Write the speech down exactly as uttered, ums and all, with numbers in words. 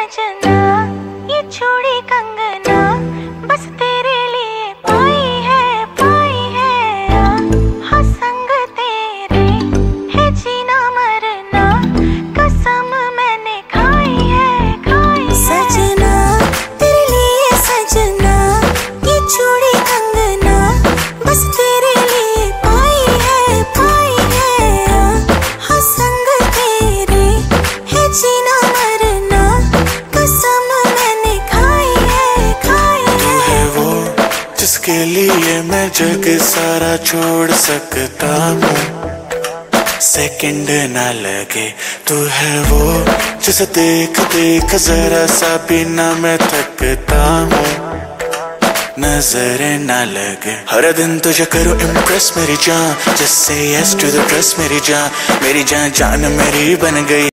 सजना, ये चूड़ी कंगना बस तेरे लिए पाई है, पाई है। हाँ संग तेरे है जीना मरना, कसम मैंने खाई है, खाई है। सजना तेरे लिए सजना, ये चूड़ी कंगना बस तेरे लिए पाई है, पाई है। हाँ संग तेरे है जीना मरना, कसम मैंने खाई है, खाई है। तू है वो जिसके लिए मैं जग सारा छोड़ सकता हूँ, सेकंड ना लगे। तू है वो जिसे देख देख जरा सा भी ना मैं थकता हूँ, नजरें ना लगे। हर दिन तुझे करूँ इम्प्रेस मेरी जान, just say yes to the dress मेरी जान, मेरी जान जान मेरी बन गई।